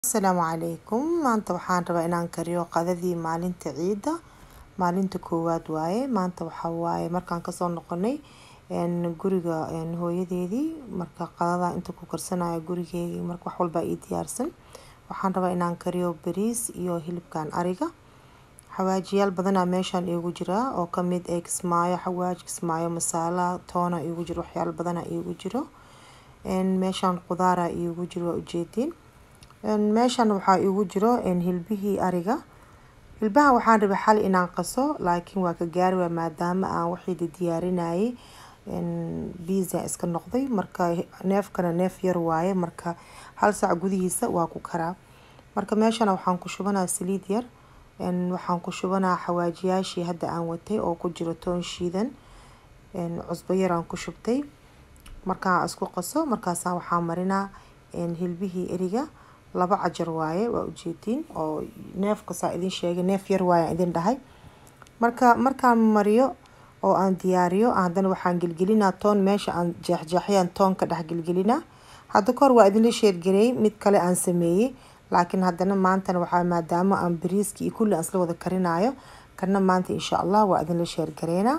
Asalaamu calaykum. Maanta waxaan rabaa inaan kariyo qadadii maalinta ciida. Maalinta koowaad waaye. Maanta waxaa waaye markaan kasoo noqonay guriga hooyadeedii. Marka qadada inta ku karsanayo gurigeedii marka wax walba ii diyaarsan. Waxaan rabaa inaan kariyo bariis iyo hilibkan ariga. Xawaajiyaal badanaa meeshaan iigu jira oo ka mid ah kismaayo, xawaaj, kismaayo, masala, toona iigu jiro, waxyaalo badanaa iigu jiro. Meeshaan qudaara iigu jiro waa ujeedin. meeshan waxaa iigu jiro hilbihii ariga. Hilbaha waxaan rabay xal inaan qaso laakiin waa ka gaari waa maadaama aan wixii diyaarinayay pizza iska noqday. Marka neefkana neef yar waaye marka hal saac gudihiisa waa ku karaa. Marka meeshan waxaan ku shubanaa saliid yar. waxaan ku shubanaa xawaajiyaashii hadda aan watay oo ku jiro toon shiidan. cusbo yar aan ku shubtay. Markaan isku qaso markaasaan waxaan marinaa hilbihii ariga. laba cajar waaye waa ujeedin oo neefka saa idin sheegay neef yar waaye idin dhahay. markaan mariyo oo aan diyaariyo haddana waxaan gelgelinaa toon meesha aan jeexjeexyaan toon ka dhex gelgelinaa. hadda kor waa idin la sheer gareey mid kale aan sameeyay laakiin haddana maantana waxaa maadaama aan bariiski iyo kulli aan isla wada karinayo kana maanta insha Allah waa idin la sheer gareena.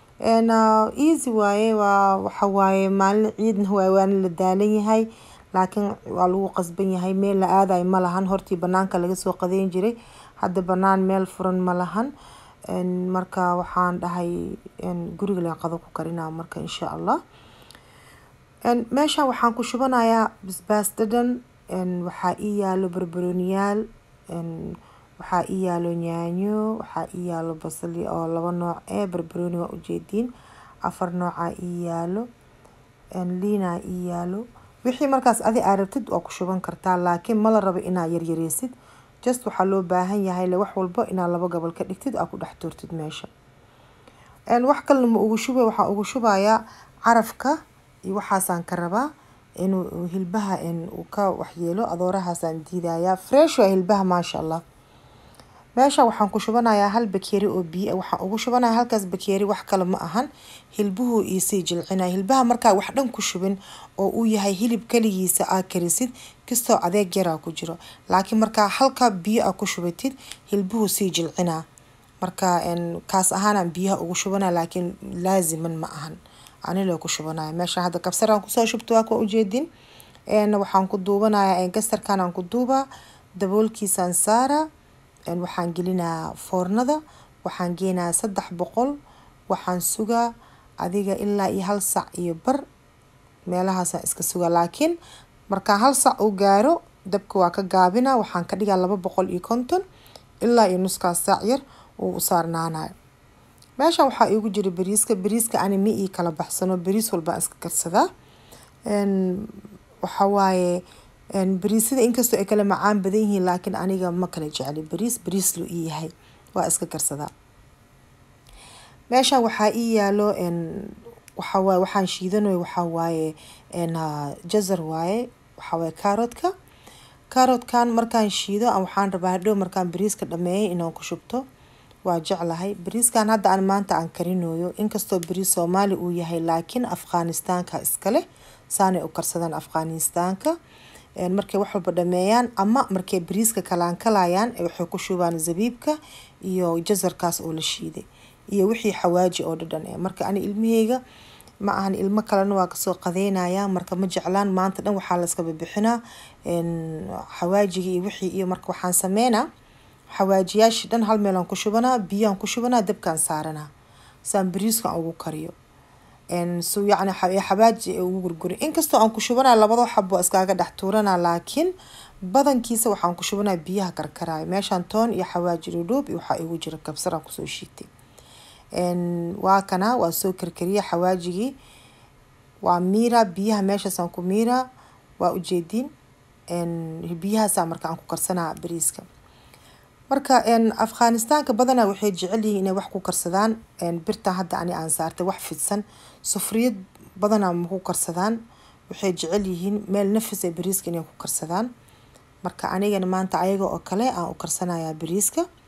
easy waaye waxa waaye maalin ciidna waan la daalan yahay laakiin waa lagu qasban yahay meel la aaday ma lahan hortii banaanka laga soo qadeyn jiray hadda banaan meel furan ma lahan. marka waxaan dhahay guriga la qado ku karinaa marka insha Allah. meesha waxaan ku shubanayaa basbaas dhadhan waxaa ii yaalo barbarooniyaal waxaa ii yaalo yaanyo waxaa ii yaalo basal oo laba nooc barbarooni waa ujeedin 4 nooca ii yaalo liina ii yaalo. wixii markaas adi arabtid waa ku shuban kartaa laakiin ma la rabo inaa yaryareysid just waxaa loo baahan yahay wax walba inaa laba gobol ka dhigtid aa ku dhex tuurtid meesha. wax kale ma ugu shubay waxaa ugu shubayaa carafka iyo waxaasaan ka rabaa inuu hilbaha uu ka waxyeelo adoorahaasaan diidayaa fresh waa hilbaha maasha Allah. meesha waxaan ku shubanayaa hal bakeeri oo biyo waxaan ugu shubanayaa halkaas bakeeri wax kale ma ahan hilbuhu ii sii jilcinaa. hilbaha markaa wax dhan ku shubin oo uu yahay hilib kaligiisa aa karisid kastoo adeeg yar ku jiro laakiin markaa halka biyo aa ku shubatid hilbuhu sii jilcinaa. marka kaas ahaan biyaha ugu shubanaa laakiin laaziman ma ahan ani loo ku shubanayo. meesha hadda kabsar aan ku soo shubto waa ku ujeedin waxaan ku duubanayaa gastarkan aan ku duubaa daboolkiisaan saara. waxaan gelinaa foornada waxaan geenaa 300 waxaan sugaa adiga ilaa iyo 1 saac iyo bar meelahaas iska sugaa laakiin marka 1 saac uu gaaro dabka waa ka gaabina waxaan ka dhigaa 250 ilaa iyo nus saac yar uu u saarnaanayo. meesha waxaa iigu jira bariiska ani ma ii kala baxsano bariis walba iska karsadaa. waxa waaye bariisada inkastoo ay kala macaan badan yihiin laakiin aniga ma kala jecli bariis loo ii yahay waa iska karsadaa. meesha waxaa ii yaalo waxa waaye waxaan shiidanayo waxa waaye jazar waaye waxa waaye kaarotkan markaan shiido waxaan rabaa hadhow markaan bariiska dhameeyo inaan ku shubto waa jeclahay. bariiskan hadda aan maanta aan karinayo inkastoo bariis Soomaali uu yahay laakiin Afghanistanka iskale saanay u karsadaan Afghanistanka. markay wax walba dhameeyaan ama markay bariiska kalaan kalayaan waxay ku shubaan zabiibka iyo jazarkaas oo la shiiday iyo wixii xawaaji oo dhadhan marka ani ilmaheyga ma ahan ilmo kalena waa kasoo qadeynaya marka ma jeclaan maanta dhan waxaa la iska bixinaa xawaajiga iyo wixii iyo marka waxaan sameynaa xawaajiyaashii dhan hal meel aan ku shubanaa biyaan ku shubanaa dabkaan saaranaa saan bariiska ugu kariyo soo yacni xawaaji ugu gurguri inkastoo aan ku shubanaa labado xabo iskaaga dhex tuuranaa laakiin badankiisa waxaan ku shubanaa biyaha karkaraayo. meeshaan toon iyo xawaaji dhudhuub iyo waxaa igu jira kabsar aan kusoo shiitay. waa kana waa soo karkariya xawaajigii waa miira biyaha meeshaasaan ku miira waa ujeedin biyahaasa marka aan ku karsanaa bariiska. marka Afghanistanka badanaa waxay jecel yihiin inay wax ku karsadaan birta hadda ani aan saartay wax fidsan sufriyad badanaa ma ku karsadaan waxay jecel yihiin meel nafis ay bariiska inay ku karsadaan. marka anigana maanta ayaga oo kale aan u karsanayaa bariiska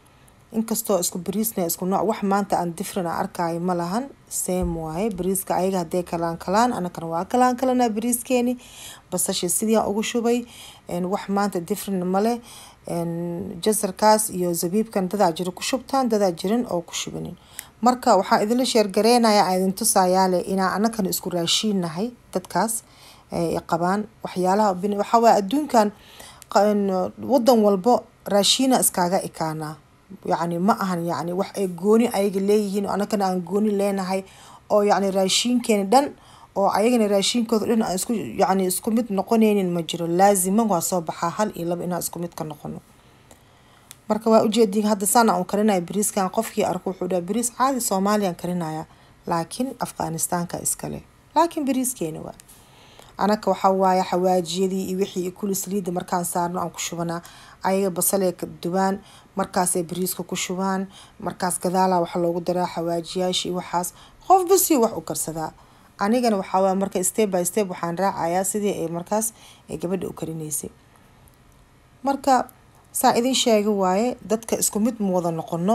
inkastoo isku bariisna isku nooc wax maanta aan different arkaayo ma lahan same waaye bariiska ayaga hadday kalaan anakana waa kalana bariiskeeni basasha sidii aan ugu shubay wax maanta different male jazarkaas iyo zabiibkan dadaa jiro ku shubtaan dadaa jirin oo ku shubanin marka waxaan idinla sheer gareenayaa aan idin tusayaa inaan anakana isku raashiinahay dadkaas ay qabaan waxyaalaha waxa waa adduunkan wadan walbo raashiina iskaaga ekaana يعني ما أهن يعني wax ay gooni ayaga leeyihiin oo anakana aan gooni leenahay oo yani raashinkeena dhan oo ayagana raashinkooda dhan aan isku yani isku mid noqonaynin ma jiro laazima waa soo baxaa hal iyo laba inaan isku mid ka noqono marka waa ujeedin hadda sana aan karinayo bariiskan qofkii arko wuxuu dhahay bariis caadi Soomaaliyan karinaya laakiin Afghanistanka iskale laakiin bariiskeena waa anaka waxa waaye xawaajiyadii iyo wixii kulli saliida markaan saarno aan ku shubanaa ayaga basal ee dubaan markaas ay bariiska ku shubaan markaas gadaala waxa loogu daraa xawaajiyaashii waxaas qof basi wax u karsadaa anigana waxa waa marka step by step waxaan raacayaa sidii ay markaas ay gabadha u karinaysay marka saa idin sheegay waaye dadka isku mid ma wada noqono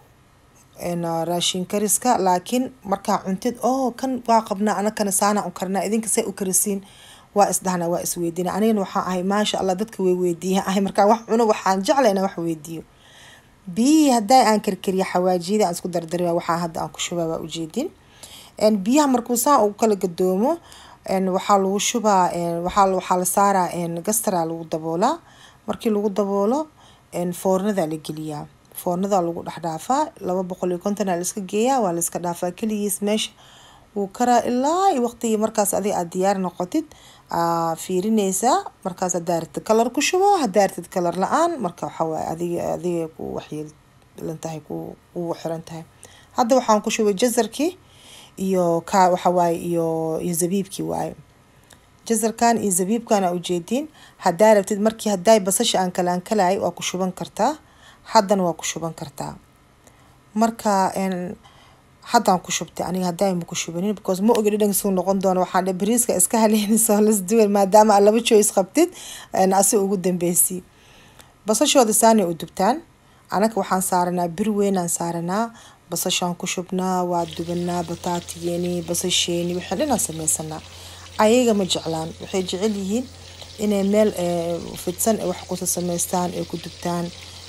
raashin kariska laakiin marka cuntid kan waa qabnaa anakana saana u karnaa idinka say u karisiin waa isdahna waa isweydiina anigana waxaan ahay maasha Allah dadka way weydiiyaan ahay marka wax cuno waxaan jeclahay inaan wax weydiiyo biyi haday aan karkariyo xawaajiyada aan isku dardaray waxaan hadda aan ku shubaa waa ujeedin biyaha markuu saa u kala gadoomo waxa lagu shubaa waxa la saaraa gastara lagu daboolaa markii lagu daboolo foornada la geliyaa foornada lagu dhaafaa 250 la iska geeyaa waa la iska dhaafaa kaligiis meesha uu karaa ilaa waqtiga markaas aad diyaar noqotid fiirinaysa markaas daarta color ku shubo hadaartid color la'aan marka waxa way adiga ku waxyeel lantahay ku xiran tahay hadda waxaan ku shubay jazarki iyo waxa way iyo zabiibki way jazarkan iyo zabiibkan u jeedin hadaartid markii haday basasha aan kalaay waa ku shuban kartaa haddana waa ku shuban kartaa marka haddaan ku shubtay aniga haday ma ku shubanin because ma ogi dhadhan soo noqon doono waxaan bariiska iska haleynayso las duwal maadaama laba choice qabtid asi ugu dambeysay basashooda saani u dubtaan anaka waxaan saaranaa bir weyn aan saaranaa basashaan ku shubnaa waa dubanaa bataatigeeni basasheeni wixii dhan sameysana ayaga ma jeclaan waxay jecel yihiin inay meel fidsan wax ku sameystaan ay ku dubtaan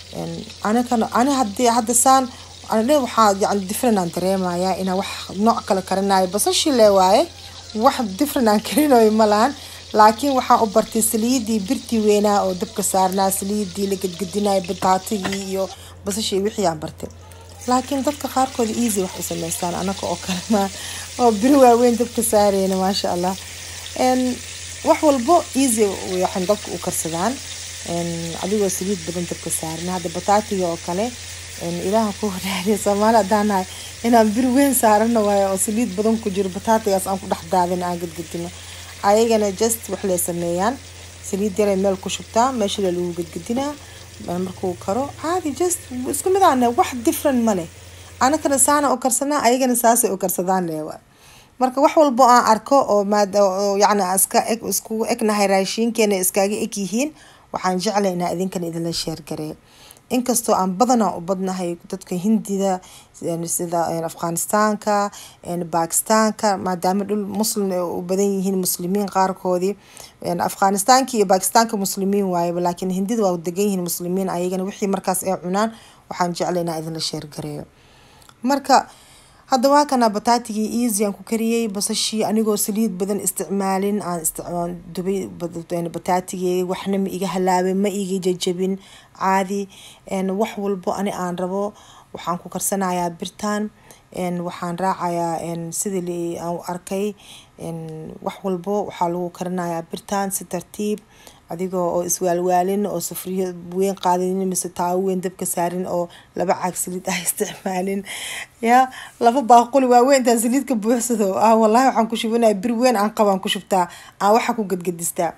ana hadda saan أنا واحد يعني different عن تريمايا إنه واحد نوع كلا كرناي بس الشيء اللي واي واحد different عن كرينو يملان لكن واحد أبرتي سليدي برتي وينا أو دبك صارنا سليدي اللي قد قدنا بتعطي يو بس الشيء وحي عبرتي لكن دبك خاركو easy واحد اسمه إنسان أنا كأكل ما أو بروا وين دبك صارين ما شاء الله إن واحد البو easy ويحن دبك وكرسدان إن أديو سليد بدن دبك صارنا هذا بتعطي يو أكله إله كوه رأي سمالا دانا إن أمبير وين سارنا ويا أصليت بدون كجور بتاعتي أصلا كده حدادين عقد قدنا أيجنا جست وحلي سميان سليت دير ميل كشبتا ماشي للو قد قدنا مركو كرو عادي جست اسكو مدانا واحد different مالي أنا كنا سانا أكرسنا أيجنا ساسي أكرسدان ليه marka wax walbo aan arko oo maad yaani isku egnahay raashin keena iskaaga ekihiin waxaan jeclaynaa idinkan idin la share gareeyo inkastoo aan badana u badnahay dadka Hindida sida Afghanistanka Pakistanka maadaama dhul muslim u badan yihiin muslimiin qaarkoodii Afghanistanka iyo Pakistanka muslimiin waaye laakiin Hindida waa degan yihiin muslimiin ayagana wixii markaas ay cunaan waxaan jeclaynaa idin la share gareeyo marka hadda waa kana bataatiga easy aan ku kariyay basashii anigoo saliid badan isticmaalin aan dubay bataatiga waxna ma iga halaabay ma iga jajabin caadi wax walbo aan rabo waxaan ku karsanayaa birtaan waxaan raacayaa sidii aan arkay wax walbo waxa lagu karinayaa birtaan si tartiib adigoo oo iswaalwaalin oo sufriyo weyn qaadin mise taaween dabka saarin oo laba caag saliid ah isticmaalin ya laba baaquli waaweyn inta saliidka buuxsado wallahi waxaan ku shubanayaa bir weyn aan qabaan ku shubtaa aan waxa ku gadgadistaa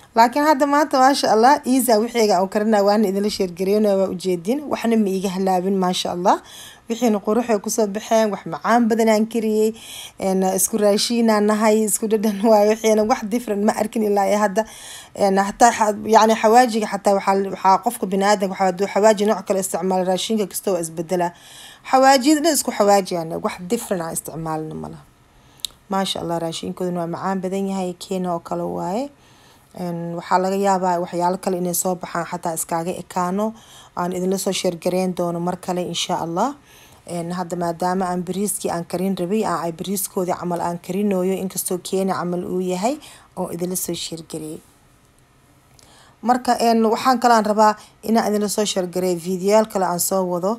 laakiin hadda maanta maasha allah iisa wixiiga oo karina waan idinla sheer gareynaa waa ujeedin waxna ma iga halaabin maasha allah wixiina quruxay kusoo baxeen wax macaan badan aan kariyay isku raashiinaan nahay isku dhadhan waayo wixiina wax different ma arkin ilaa hadda hataa yani xawaajiga xataa waxaa qofka biniaadanka waxaa haduu xawaaji nooc kale isticmaalo raashinka kasta waa isbedela xawaajida dhan isku xawaajiyaan wax different aan isticmaalna malaha maasha allah raashinkooduna waa macaan badan yahay keena oo kale waaye waxaa laga yaabaa waxyaalo kale inay soo baxaan xataa iskaaga ekaano aan idinla soo sheer gareyn doono mar kale insha allah hadda maadaama aan bariiskii aan karin rabay ay bariiskoodii camal aan karinooyo inkastoo keena camal uu yahay oo idinla soo sheer gareeyay marka waxaan kale aan rabaa inaan idinla soo sheer gareeyo fiidiyoyaal kale aan soo wado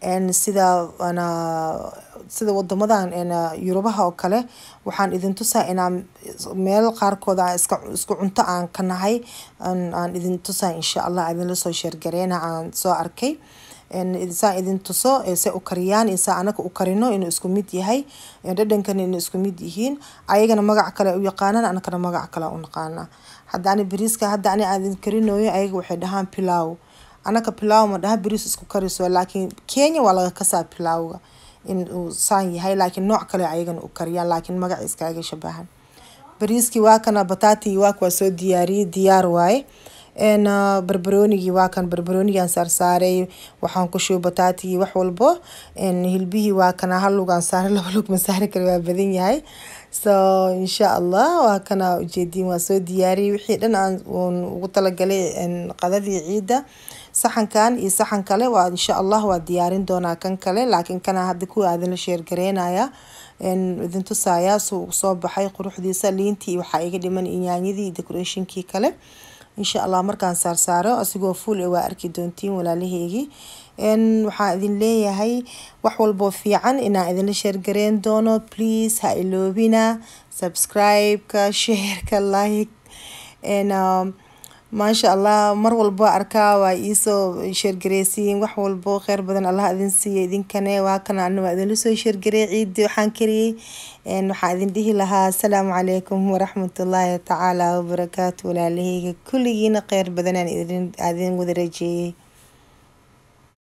sida wadamadan yurubaha oo kale waxaan idin tusaa inaan meel qaarkood aan isku cunto aan ka nahay aan idin tusaa insha allah idinla soo sheer gareena aan soo arkay saan idin tuso se u kariyaan insaa anaga u karino inuu isku mid yahay dhadhankana inuu isku mid yihiin ayagana magac kale u yaqaanaan anagana magac kale u naqaanaa hadda ani bariiska hadda ani aan karinooyo ayaga waxay dhahaan pilaw anaka pilaw ma dhaha bariis isku kariso laakiin Kenya waa laga kasaa pilawga in uu saan yahay laakiin nooc kale ayagana u kariyaan laakiin magac iskaaga shabahan bariiski waa kana batati waa soo diyaar waaye barbaroonigi waa kan barbaroonigan saarsaaray waxaan ku shubay batati wax walbo hilbihi waa kana hal lug aan saaray laba lug ma saari karo waa badan yahay so insha allah waa kana ujeedin waa soo diyaariyay wixii dhan aan ugu talagalay qadadii ciida saxankan iyo saxan kale waa insha allah waa diyaarin doonaa kan kale laakiin kana hadda ku aadan la sheer gareynaya idin tusaaya soo baxay quruxdiisa liintii waxa iga dhiman yaanyadii decorationkii kale insha allah markaan saaro asigoo full waa arki doontiin walaalaheygi waxaan idin leeyahay wax walbo fiican inaan idin sheer gareyn doono please ha iloobina subscribe ka share ka like maasha allah mar walbo arkaa waa iisoo sheer gareysiin wax walbo khayr badan allah idin siiyo idinkana waa kana anna idin soo sheer gareey ciid waxaan kariyay waxaan idin dhihi lahaa assalaamu calaykum waraxmatullaahi tacaala wabarakaatu walaalaheyga kulligiina khayr badan aan idin wada rajeeyay